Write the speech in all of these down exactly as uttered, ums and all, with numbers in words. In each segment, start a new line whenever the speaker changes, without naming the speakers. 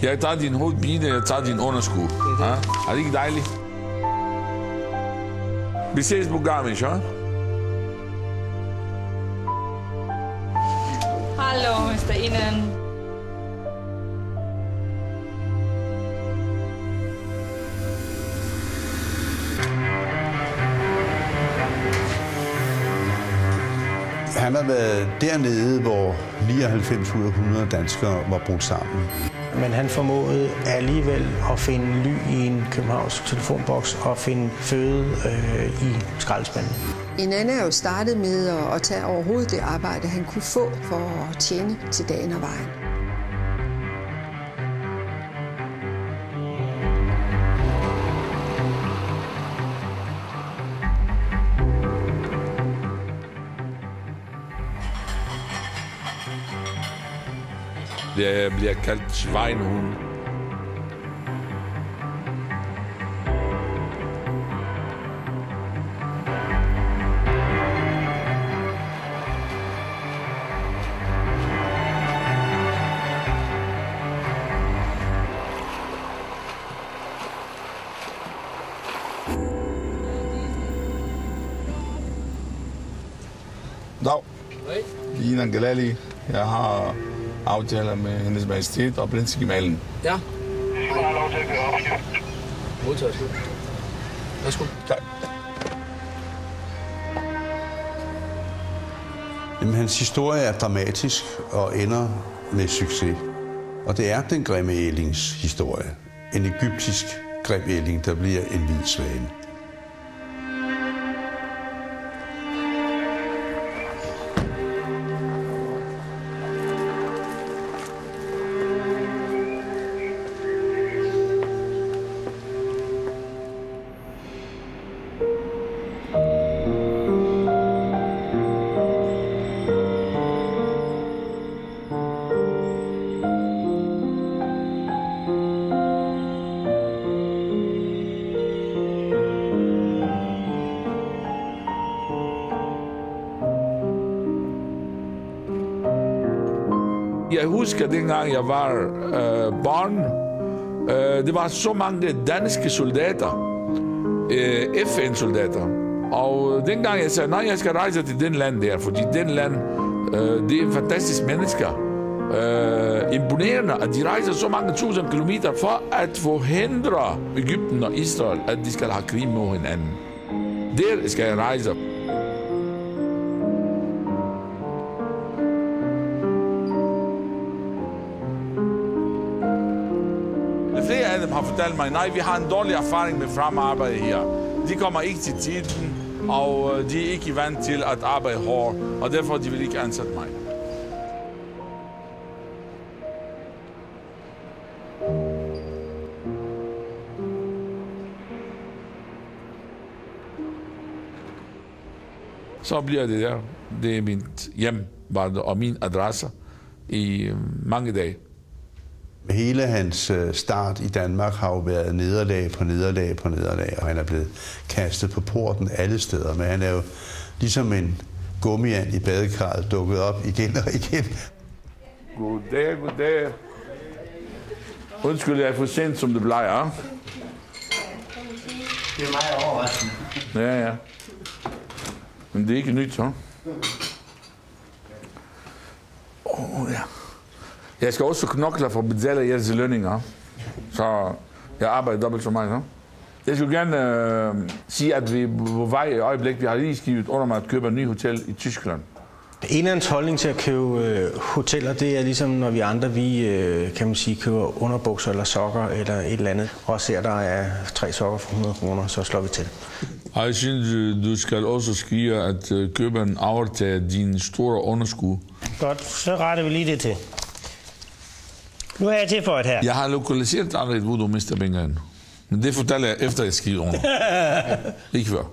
Jeg tager din hovedpine, jeg tager din underskud. Ja? Er det ikke dejligt? Vi ses på Garmisch, ja?
Hallo, mister Innen.
Han har været dernede, hvor nioghalvfems ud af hundrede danskere var brudt sammen.
Men han formåede alligevel at finde ly i en københavnsk telefonboks og finde føde øh, i skraldespanden.
Innen er jo startet med at tage overhovedet det arbejde, han kunne få for at tjene til dagen og vejen.
Det bliver kaldt Schweinhund.
Dag. Lina Galali. Jeg har aftaler med hendes majestæt og prinsgemalen.
Ja. Du har lov til at køre op. Modtaget. Værsgo.
Tak.
Jamen, hans historie er dramatisk og ender med succes. Og det er den grimme ælings historie. En egyptisk grim ælling, der bliver en hvid svane.
Jeg husker, dengang jeg var øh, barn, øh, det var så mange danske soldater, øh, F N-soldater. Og dengang jeg sagde, nej, jeg skal rejse til den land der, fordi den land, øh, det er fantastiske mennesker. Øh, imponerende, at de rejser så mange tusind kilometer for at forhindre Egypten og Israel, at de skal have krig mod hinanden. Der skal jeg rejse. Flere af dem har fortalt mig, nej, vi har en dårlig erfaring med fremarbejde her. De kommer ikke til tiden, og de er ikke vant til at arbejde hårdt, og derfor de vil ikke ansætte mig. Så bliver det der. Det er mit hjem og min adresse i mange dage.
Hele hans start i Danmark har jo været nederlag på nederlag på nederlag, og han er blevet kastet på porten alle steder. Men han er jo ligesom en gummiand i badekarret dukket op igen og igen.
Goddag, goddag. Undskyld, jeg er for sent, som det plejer.
Det er meget overraskende.
Ja, ja. Men det er ikke nyt, så. Åh, oh, ja. Jeg skal også knokle for at betale jeres lønninger. Så jeg arbejder dobbelt så meget, så. Jeg skulle gerne øh, sige, at vi på vej i øjeblik, vi har lige skrevet under mig at købe en ny hotel i Tyskland.
En af hans holdning til at købe øh, hoteller, det er ligesom, når vi andre, vi øh, kan man sige, køber underbukser eller sokker eller et eller andet, og ser, der er tre sokker for hundrede kroner, så slår vi til.
Jeg synes, du skal også skrive, at køberen overtager din store underskud.
Godt, så retter vi lige det til. Nu er jeg til for et her.
Jeg har lokaliseret aldrig, hvor du mister pengene. Men det fortæller jeg efter, jeg skriver under. Ikke før.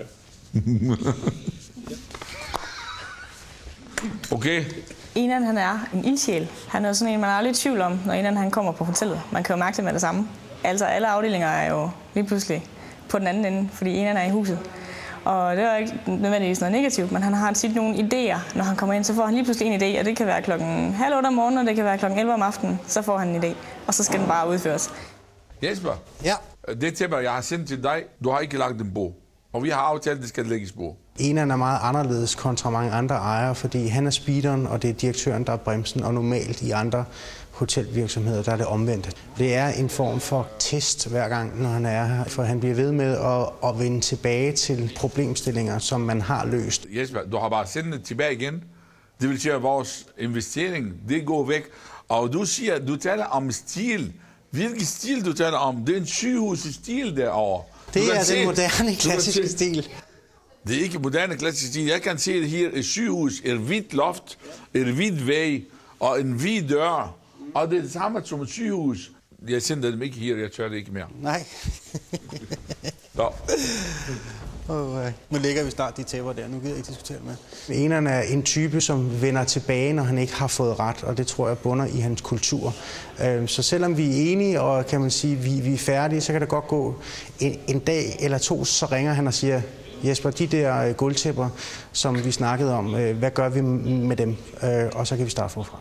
Okay.
Inden han er en ildsjæl. Han er sådan en, man er aldrig i tvivl om, når inden han kommer på hotellet. Man kan jo mærke det med det samme. Altså alle afdelinger er jo lige pludselig på den anden ende, fordi inden er i huset. Og det er ikke nødvendigvis noget negativt, men han har tit nogle idéer. Når han kommer ind, så får han lige pludselig en idé, og det kan være klokken halv otte om morgenen, og det kan være klokken elleve om aftenen. Så får han en idé, og så skal den bare udføres.
Jesper,
ja.
Det tæpper, jeg har sendt til dig, du har ikke lagt en bog. Og vi har aftalt, at det skal lægges bog.
Eneren er meget anderledes kontra mange andre ejere, fordi han er speederen, og det er direktøren, der er bremsen, og normalt i andre hotelvirksomheder, der er det omvendte. Det er en form for test hver gang, når han er her, for han bliver ved med at, at vende tilbage til problemstillinger, som man har løst.
Jesper, du har bare sendt det tilbage igen. Det vil sige, at vores investering, det går væk. Og du siger, du taler om stil. Hvilken stil du taler om? Det er en sygehusstil derovre.
Det er den moderne, klassiske stil.
Det er ikke moderne, klassiske stil. Jeg kan se det her. Et sygehus, et hvidt loft, et hvidt væg og en hvid dør. Og det er det samme som et sygehus. Jeg sender dem ikke her, jeg tør det ikke mere.
Nej.
Nå.
Oh, nu lægger vi snart de tæpper der, nu gider jeg ikke diskutere med.
Eneren er en type, som vender tilbage, når han ikke har fået ret, og det tror jeg bunder i hans kultur. Så selvom vi er enige, og kan man sige, vi, vi er færdige, så kan det godt gå en, en dag eller to, så ringer han og siger, Jesper, de der gulvtæpper, som vi snakkede om, hvad gør vi med dem? Og så kan vi starte forfra.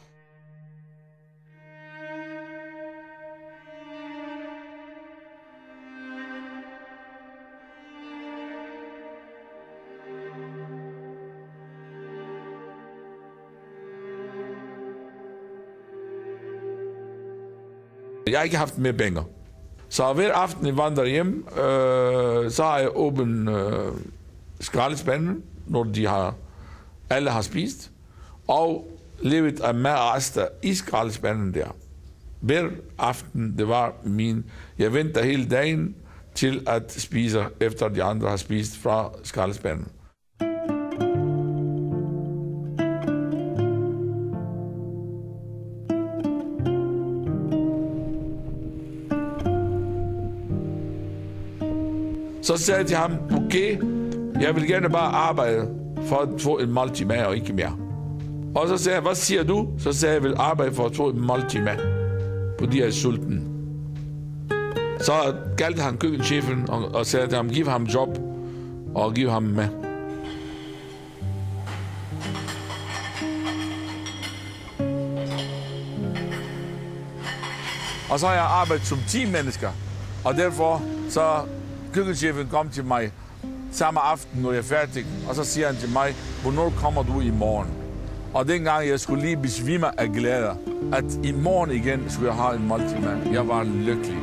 Jeg har ikke haft mere penge. Så hver aften jeg vandrer hjem, øh, så har jeg åbent øh, skraldespanden, når de har, alle har spist, og levet af madrester i skraldespanden der. Hver aften, det var min, jeg venter hele dagen til at spise, efter de andre har spist fra skraldespanden. Så sagde jeg til ham, okay, jeg vil gerne bare arbejde for at få en måltid med og ikke mere. Og så sagde jeg, hvad siger du? Så sagde jeg, jeg vil arbejde for at få en måltid med, fordi jeg er sulten. Så kaldte han køkkenchefen og, og sagde til ham, giv ham job og giv ham med. Og så har jeg arbejdet som ti mennesker, og derfor så køkkenchefen kom til mig samme aften, når jeg er færdig, og så siger han til mig, hvornår kommer du i morgen? Og dengang jeg skulle lige besvime af glæde, at i morgen igen skulle jeg have en måltid med. Jeg var lykkelig.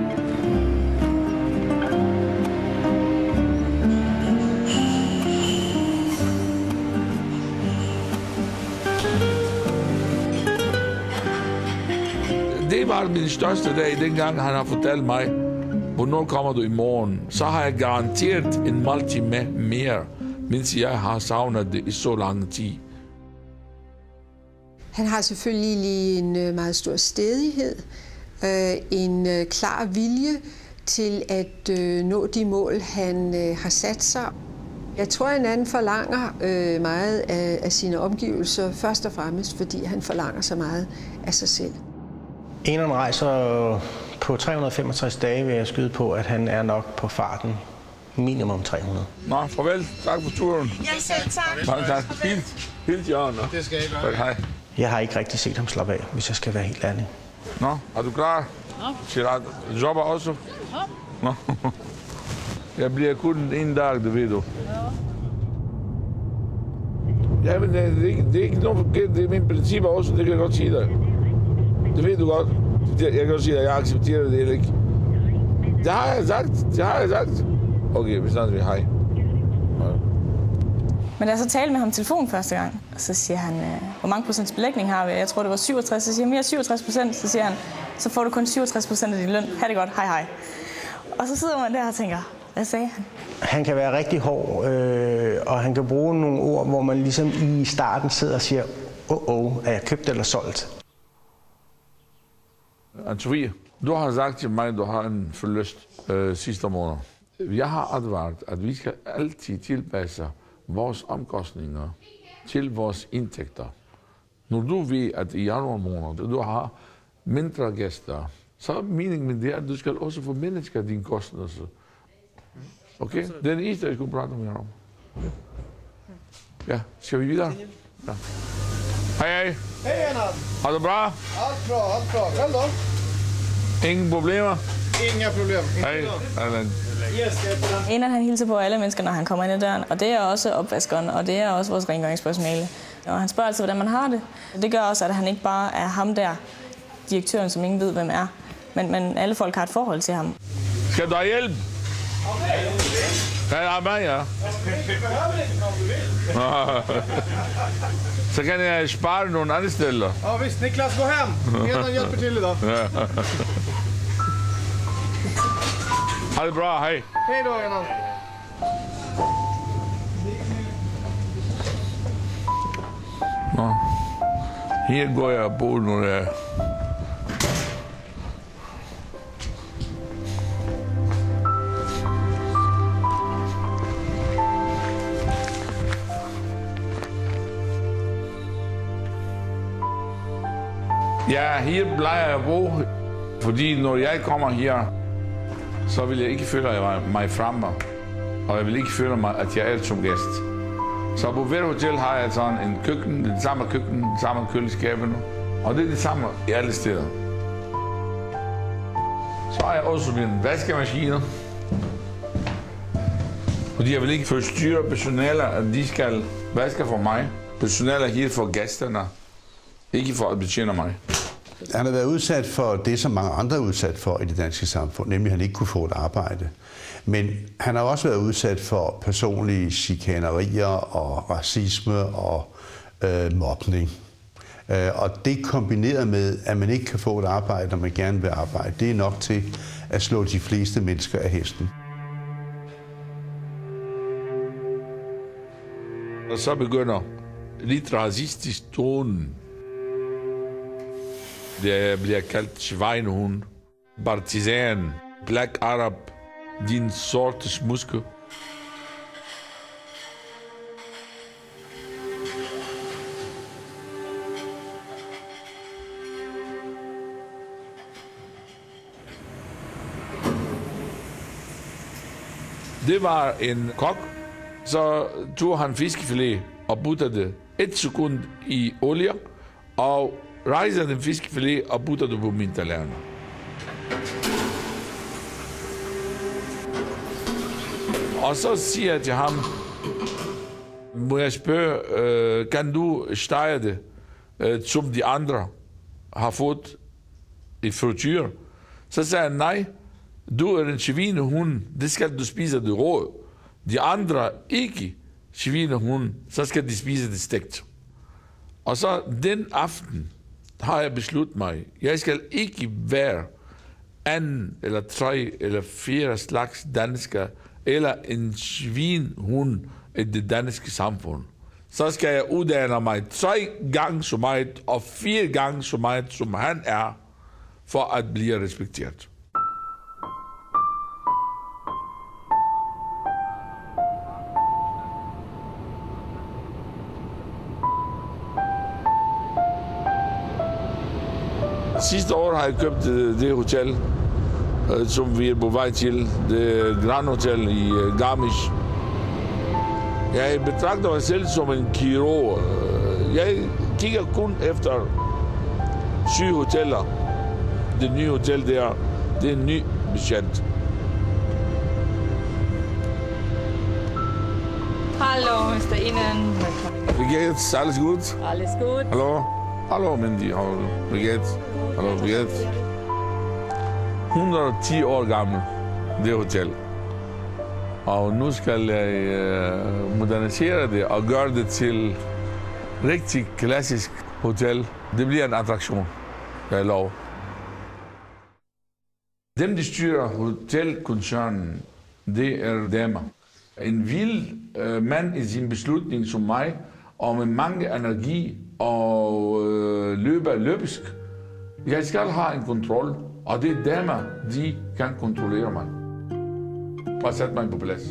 Det var min største dag, dengang han har fortalt mig, hvornår kommer du i morgen? Så har jeg garanteret en måltid med mere, mens jeg har savnet det i så lang tid.
Han har selvfølgelig lige en meget stor stædighed, en klar vilje til at nå de mål, han har sat sig. Jeg tror, at en anden forlanger meget af sine omgivelser, først og fremmest fordi han forlanger så meget af sig selv.
Eneren rejser på tre hundrede og femogtres dage, vil jeg skyde på, at han er nok på farten minimum tre hundrede.
Nå, farvel. Tak for turen.
Ja, selv tak.
Mange tak. Hils. Hils Jørgen.
Det skal jeg gøre.
Hej.
Jeg har ikke rigtig set ham slappe af, hvis jeg skal være helt ærlig.
Nå, er du klar? Ja. Gerard, jobber også? Ja. Nå. Jeg bliver kun en dag, det ved du. Ja, men det er ikke, det er ikke noget forkert. Det er mine principper også, det kan jeg godt sige dig. Det ved du godt. Jeg kan godt sige, at jeg accepterer det eller ikke. Det har jeg sagt. Det har jeg sagt. Okay, vi snakker vi. Hej. Hej.
Men da jeg så talte med ham i telefon første gang, så siger han, hvor mange procents belægning har vi? Jeg tror, det var syvogtres. Så siger han, vi har syvogtres procent. Så siger han, så får du kun syvogtres procent af din løn. Ha' det godt. Hej, hej. Og så sidder man der og tænker, hvad sagde han?
Han kan være rigtig hård, øh, og han kan bruge nogle ord, hvor man ligesom i starten sidder og siger, åh, oh, oh, er jeg købt eller solgt?
Anne-Sophie, du har sagt til mig, at du har en forlyst øh, sidste måned. Jeg har advaret, at vi skal altid tilpasse vores omkostninger til vores indtægter. Når du ved, at i januar måned, du har mindre gæster, så er meningen med det, at du skal også få mennesker dine kostnader. Okay, det er det eneste, jeg skulle prate med jer om. Ja, skal vi videre? Ja. Hej, hej.
Hej, Anna.
Har du bra?
Alt bra, alt bra. Selv då?
Ingen problemer?
Inga problem.
Hej, Allan.
En af han hilser på alle mennesker, når han kommer ind ad døren, og det er også opvaskeren, og det er også vores rengøringspersonale. Og han spørger altid, hvordan man har det. Det gør også, at han ikke bare er ham der, direktøren, som ingen ved, hvem er, men, men alle folk har et forhold til ham.
Skal du have hjælp? Kan jeg have med, ja? Så kan jeg spare nogle andre steder.
Ja, visst. Niklas, gå hem. En hjälper till idag.
Ha det bra, hej.
Hej då, Anna.
Nå. Her går jeg og bor nu der. Ja, her plejer jeg at bo, fordi når jeg kommer her, så vil jeg ikke føle mig fremme, og jeg vil ikke føle mig, at jeg er som gæst. Så på hver hotel har jeg sådan en køkken, det samme køkken, det samme køleskab nu, og det er det samme i alle steder. Så har jeg også min vaskemaskine, fordi jeg vil ikke forstyrre personalet, at de skal vaske for mig. Personalet er her for gæsterne, ikke for at betjene mig.
Han har været udsat for det, som mange andre er udsat for i det danske samfund, nemlig at han ikke kunne få et arbejde. Men han har også været udsat for personlige chikanerier og racisme og øh, mobning. Øh, og det kombineret med, at man ikke kan få et arbejde, når man gerne vil arbejde, det er nok til at slå de fleste mennesker af hesten.
Og så begynder lidt racistisk tonen. Det bliver kaldt schweinehund, partisan, black arab, din sorte smuske. Det var en kok, så tog han fiskefilet og puttede det et sekund i olie, og rejser den fiskefilet og putter det på min tallerken. Og så siger jeg til ham, må jeg spørge, øh, kan du stege det, øh, som de andre har fået i frityr? Så sagde han, nej, du er en svinehund, det skal du spise det rå. De andre ikke svinehund, så skal de spise det stegt. Og så den aften har jeg besluttet mig, jeg skal ikke være anden eller tre eller fire slags dansker, eller en svinhund i det danske samfund. Så skal jeg uddanne mig tre gange så meget og fire gange så meget, som han er, for at blive respekteret. Sidste år har jeg købt det hotel, som vi er på vej til, det Grand Hotel i Garmisch. Jeg betragter mig selv som en kirurg. Jeg kigger kun efter syge hoteller. Det nye hotel der, det er en ny betjent.
Hallo, mister Innen.
Wie geht's? Alles gut?
Alles gut.
Hallo? Hallo, Mindy. Wie geht's? Hallo, wie geht's? et hundrede og ti år gammel, det hotel. Og nu skal jeg øh, modernisere det og gøre det til rigtig klassisk hotel. Det bliver en attraktion, jeg lover. Dem, der styrer hotelkoncernen, det er damer. En vild øh, mand i sin beslutning som mig, og med mange energi og øh, løber løbsk. Jeg skal have en kontrol, og det er damer, de kan kontrollere mig. Bare sæt mig på plads.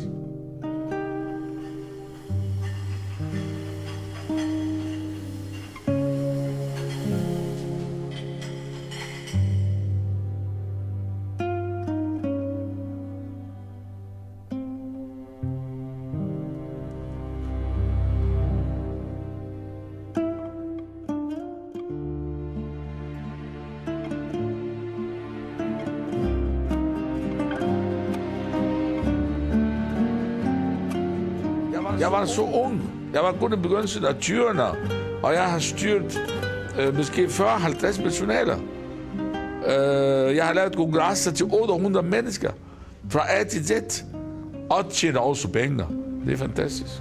Jeg var så ung. Jeg var kun i begyndelsen af tyverne, og jeg har styrt øh, måske fyrre til halvtreds personaler. Øh, jeg har lavet kongresser til otte hundrede mennesker fra A til Z, og tjener også penge. Det er fantastisk.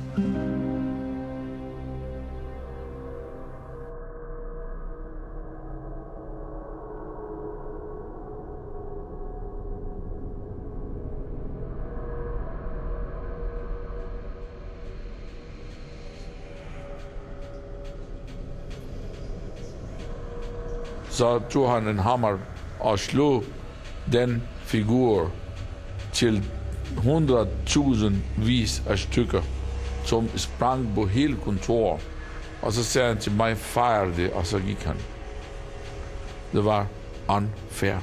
Så tog han en hammer og slog den figur til hundrede tusind vis af stykker, som sprang på hele kontoret. Og så sagde han til mig, fejr det, og så gik han. Det var unfair.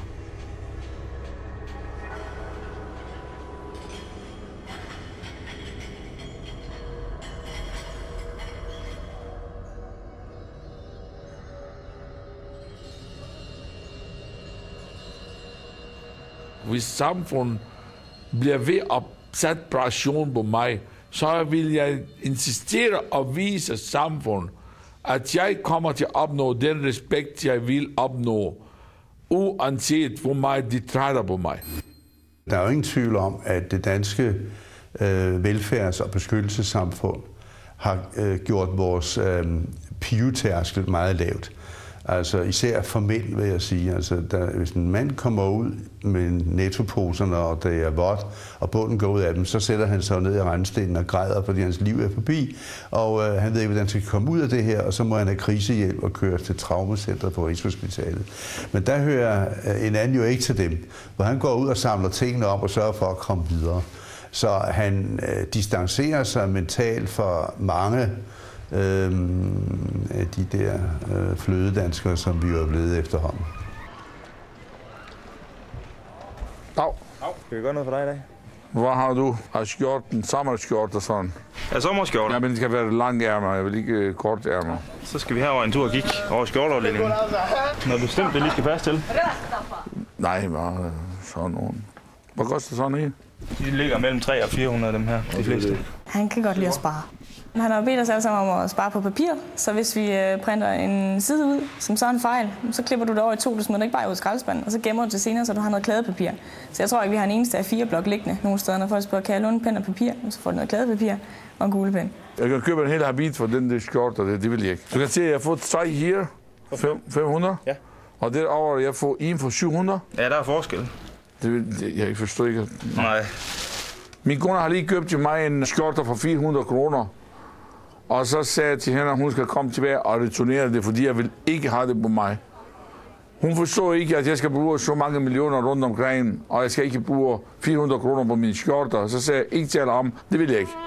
Hvis samfundet bliver ved at sætte pression på mig, så vil jeg insistere og vise samfundet, at jeg kommer til at opnå den respekt, jeg vil opnå, uanset hvor meget de træder på mig.
Der er jo ingen tvivl om, at det danske øh, velfærds- og beskyttelsessamfund har øh, gjort vores øh, pivetærskel meget lavt. Altså især for mænd, vil jeg sige. Altså, der, hvis en mand kommer ud med nettoposerne, og det er vådt, og bunden går ud af dem, så sætter han sig ned i randstenen og græder, fordi hans liv er forbi. Og øh, han ved ikke, hvordan han skal komme ud af det her, og så må han have krisehjælp og køre til traumacentret på Rigshospitalet. Men der hører en anden jo ikke til dem, hvor han går ud og samler tingene op og sørger for at komme videre. Så han øh, distancerer sig mentalt for mange Øhm, af de der øh, flødedanskere, som vi er blevet efterhånden.
Dag. Skal vi gøre noget for dig i dag?
Hvad har du af skjorten? Sommerskjort og sådan?
Ja, sommerskjorter.
Ja, men det skal være lang ærmer. Jeg vil ikke kort ærmer.
Så skal vi herover en tur og kigge over skjorteafdelingen. Noget bestemt, det lige skal passe til?
Nej, bare sådan nogen. Hvad koster sådan en?
De ligger mellem tre og fire hundrede af dem her, de fleste.
Han kan godt lide at spare. Han har bedt os alle sammen om at spare på papir, så hvis vi printer en side ud, som så er en fejl, så klipper du det over i to, du smider det ikke bare ud i skraldespanden, og så gemmer du det senere, så du har noget kladepapir. Så jeg tror ikke, vi har en eneste A fire blok liggende nogle steder, når folk spørger, kan jeg låne pen og papir, og så får du noget kladepapir og en kuglepen.
Jeg kan købe en hel habit for den der skjort, og det, det vil jeg ikke. Du kan se, at jeg har fået tre her, fem hundrede, ja. Og derovre, jeg får en for syv hundrede.
Ja, der er forskel.
Det, det jeg forstår ikke.
Nej.
Min kone har lige købt til mig en skjorter for fire hundrede kroner. Og så sagde jeg til hende, at hun skal komme tilbage og returnere det, fordi jeg vil ikke have det på mig. Hun forstår ikke, at jeg skal bruge så mange millioner rundt omkring, og jeg skal ikke bruge fire hundrede kroner på mine skjorter. Så sagde jeg, ikke tale om, det vil jeg ikke.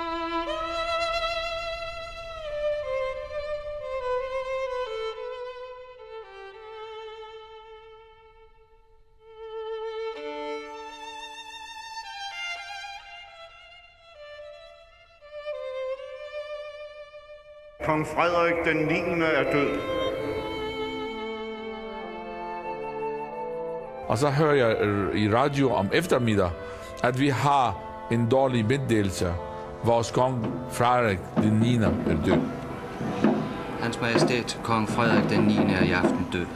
Kong Frederik den niende er død.
Og så hører jeg i radio om eftermiddag, at vi har en dårlig meddelelse. Vores kong Frederik den niende er død.
Hans Majestæt, kong Frederik den niende er i aften død.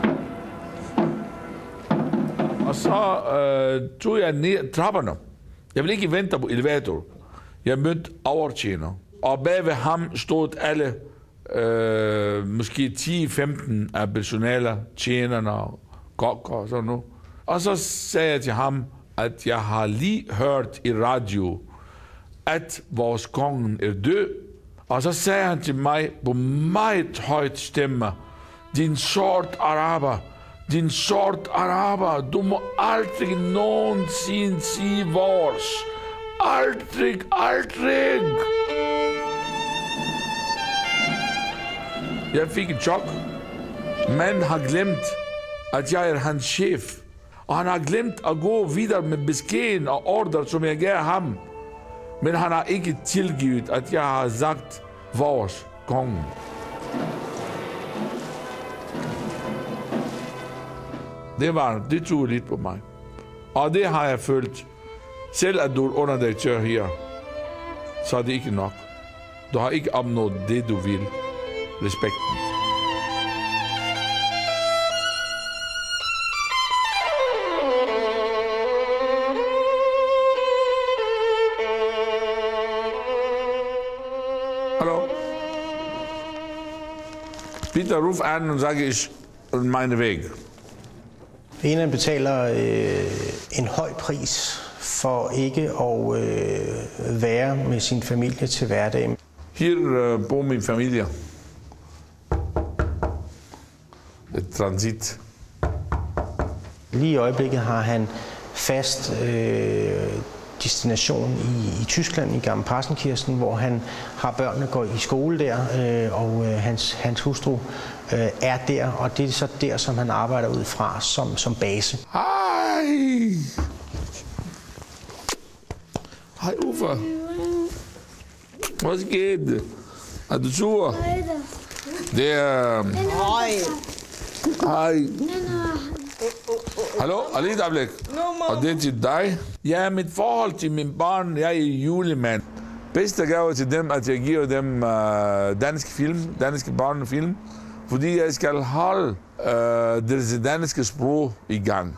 Og så øh, tog jeg ned trapperne. Jeg ville ikke vente på elevator. Jeg mødte overtjener. Og bag ved ham stod alle, øh, måske ti til femten af personaler, tjenerne og kokker og sådan noget. Og så sagde jeg til ham, at jeg har lige hørt i radio, at vores kongen er død. Og så sagde han til mig på meget højt stemme, din sort araber, din sort araber, du må aldrig nogensinde sige vores. Aldrig, aldrig. Jeg fik et chok. Man har glemt, at jeg er hans chef. Og han har glemt at gå videre med beskeden og ordre, som jeg gav ham. Men han har ikke tilgivet, at jeg har sagt vores konge. Det var, det tog lidt på mig. Og det har jeg følt. Selv at du er underdirektør her. så er det ikke nok. Du har ikke opnået det, du vil. Respekten. Hallo? Bitte ruf an und sage ich meine Weg.
En betaler øh, en høj pris for ikke at øh, være med sin familie til hverdag.
Her øh, bor min familie. Et transit.
Lige i øjeblikket har han fast øh, destination i, i Tyskland, i Gammel Partenkirchen, hvor han har børnene går i skole der, øh, og øh, hans, hans hustru øh, er der, og det er så der, som han arbejder ud fra som, som base.
Hej! Hej Uffe. Was geht? Er du sur? Det er...
Hej.
Hej. Hallo, lige et øjeblik. Og det er til dig. Ja, mit forhold til mine børn, jeg er julemand. Bedste gave til dem, at jeg giver dem uh, danske film, danske børnefilm, fordi jeg skal holde uh, det danske sprog i gang.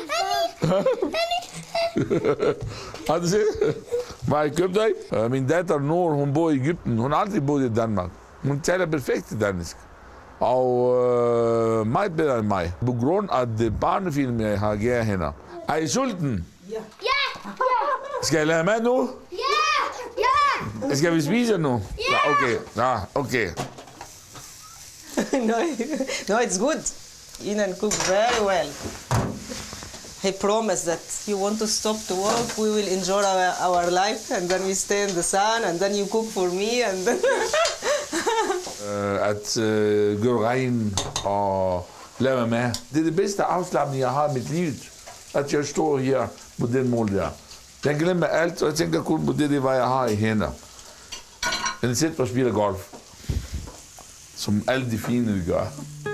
Har du set? Hvad jeg købte dig? Uh, min datter Nord, hun bor i Egypten. Hun har aldrig boet i Danmark. Hun taler perfekt dansk. Og øh, meget bedre end mig. På grund af det barnefilm, jeg har givet hende. Er I sulten?
Ja. Ja.
Skal jeg lade mad nu?
Ja. Ja.
Skal vi spise nu? Ja. Okay. Ja, okay.
no, no, it's good. Inan cook very well. He promised that you want to stop to work, we will enjoy our, our life, and then we stay in the sun, and then you cook for me, and then...
uh, at uh, gøre regn og lave mad. Det er det bedste afslappning, jeg har i mit liv. At jeg står her på den måde der. Jeg glemmer alt, og jeg tænker kun på det, det hvad jeg har i hænder. Men sæt og spiller golf. Som alle de fine, vi gør.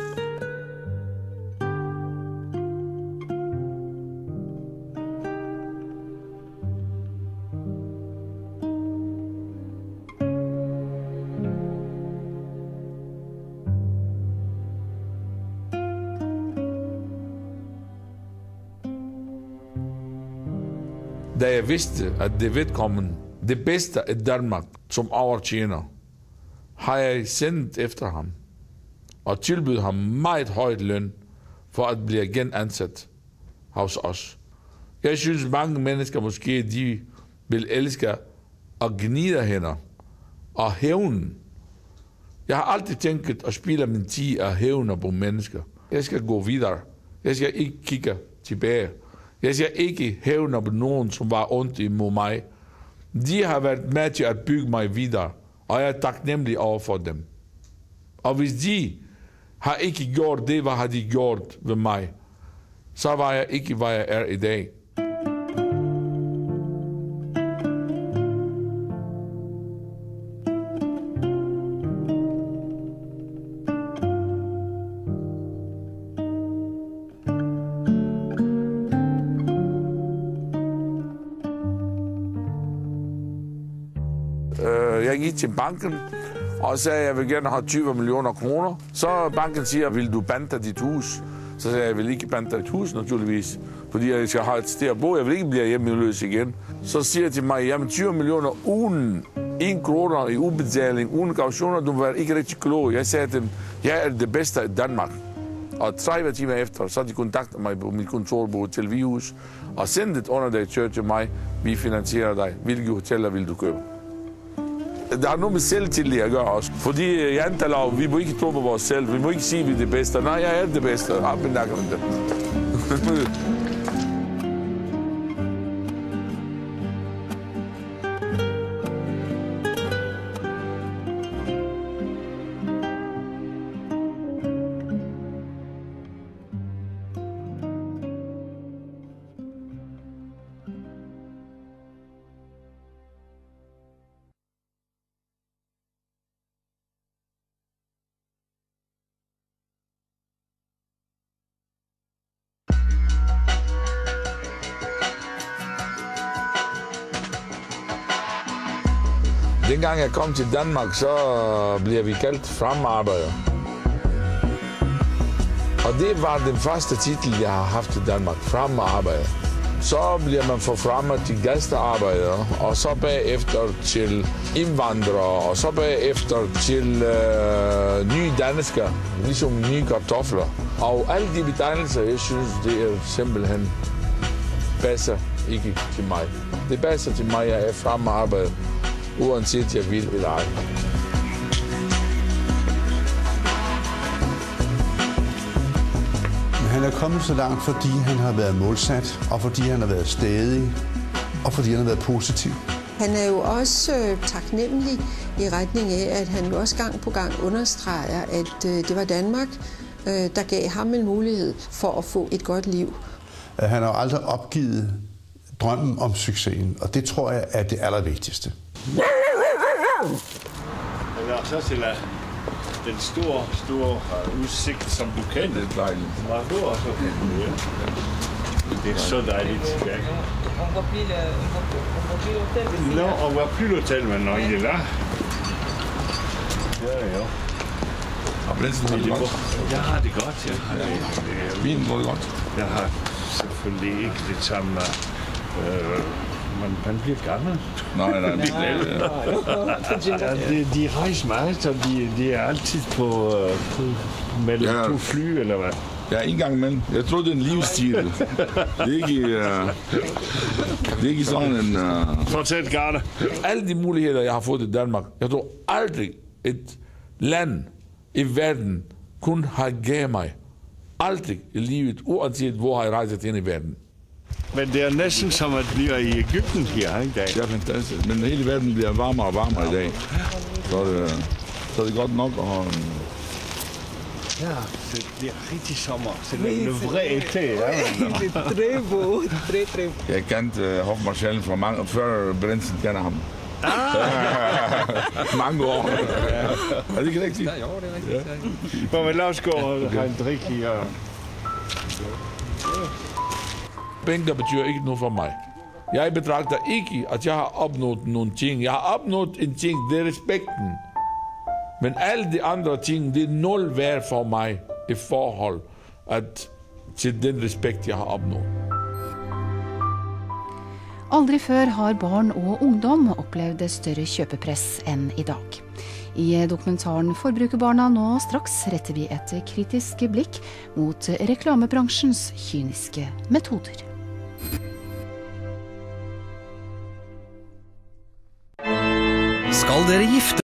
Da jeg vidste, at det vedkommende, det bedste af Danmark, som overtjener, har jeg sendt efter ham og tilbudt ham meget højt løn for at blive genansat hos os. Jeg synes, mange mennesker måske, de vil elske at gnide hende og hævne. Jeg har altid tænkt at spille min tid af hævne på mennesker. Jeg skal gå videre. Jeg skal ikke kigge tilbage. Jeg skal ikke hævne på nogen, som var ondt imod mig. De har været med til at bygge mig videre, og jeg er taknemmelig over for dem. Og hvis de har ikke gjort det, hvad har de gjort ved mig, så var jeg ikke, hvad jeg er i dag. Jeg gik til banken og sagde, at jeg vil gerne have tyve millioner kroner. Så banken siger, vil du bande dit hus? Så sagde jeg, jeg vil ikke bande dit hus naturligvis, fordi jeg skal have et sted at bo. Jeg vil ikke blive hjemløs igen. Så siger jeg til mig, jamen tyve millioner uden en kroner i udbetaling, uden kautioner, du var ikke rigtig klog. Jeg sagde til dem, jeg er det bedste i Danmark. Og tredive timer efter, så de kontakter mig på mit kontor på Hotel Vihus og sendte et underdirektør til mig, vi finansierer dig. Hvilke hoteller vil du købe? Der er noget med selvtillid at gøre også. Fordi i Antalau, vi må ikke tro på vores selv. Vi må ikke sige, at vi er det bedste. Nej, jeg er det bedste. Op med nakken med det. Dengang jeg kom til Danmark, så bliver vi kaldt fremarbejder. Og det var den første titel, jeg har haft i Danmark, fremarbejder. Så bliver man forfremmet til gæstearbejdere, og så bagefter til indvandrere, og så bagefter til øh, nye danskere, ligesom nye kartofler. Og alle de betegnelser, jeg synes, det er simpelthen passer ikke til mig. Det passer til mig, jeg er fremarbejder, uanset jeg vil eller ej.
Han er kommet så langt, fordi han har været målsat, og fordi han har været stædig, og fordi han har været positiv.
Han er jo også øh, taknemmelig i retning af, at han jo også gang på gang understreger, at øh, det var Danmark, øh, der gav ham en mulighed for at få et godt liv.
Han har aldrig opgivet drømmen om succesen, og det tror jeg er det allervigtigste.
Så til den store, store udsigt, som du kender.
Det er dejligt.
Meget også kan du, ja. Det er så dejligt. Ja. Nå, on va plus l'hôtel maintenant, il est là. Ja, ja.
Og Blinsen har det godt?
Jeg har det godt, jeg har det.
Min går det godt?
Jeg har selvfølgelig ikke det samme. Øh, man, man bliver gammel.
Nej, nej, det er
ja, de, de rejser meget, og de, de er altid på, på mellem ja. to fly, eller hvad?
Ja, en gang imellem. Jeg tror, det er en livsstil. Det er ikke, uh, det er ikke sådan en... Uh...
Fortæt gerne.
Alle de muligheder, jeg har fået i Danmark, jeg tror aldrig et land i verden kun har givet mig. Aldrig i livet, uanset hvor jeg rejser ind i verden.
Men det er næsten som at blive i Egypten her i dag.
Det er fantastisk. Men hele verden bliver varmere og varmere i dag. Så det, så det er godt nok at have en...
Ja, det bliver rigtig sommer. Så det er en vred te.
Det er tre beau, tre, tre.
Jeg kendte uh, hofmarskalen fra mange, før Brinsen kender ham. Ah. Mange år. Ja. Er det ikke rigtigt?
Ja, jo, det er rigtigt. Ja. Men lad os gå og have en drik her.
Penge betyder ikke noget for mig. Jeg betragter ikke, at jeg har opnået nogle ting. Jeg har opnået en ting, det er respekten. Men alle de andre ting, det er nul værd for mig i forhold at, til den respekt, jeg har opnået.
Aldri før har barn og ungdom opplevd større kjøpepress enn i dag. I dokumentaren Forbrukerbarna nå straks retter vi et kritisk blikk mot reklamebransjens kyniske metoder.
Skal dere gifte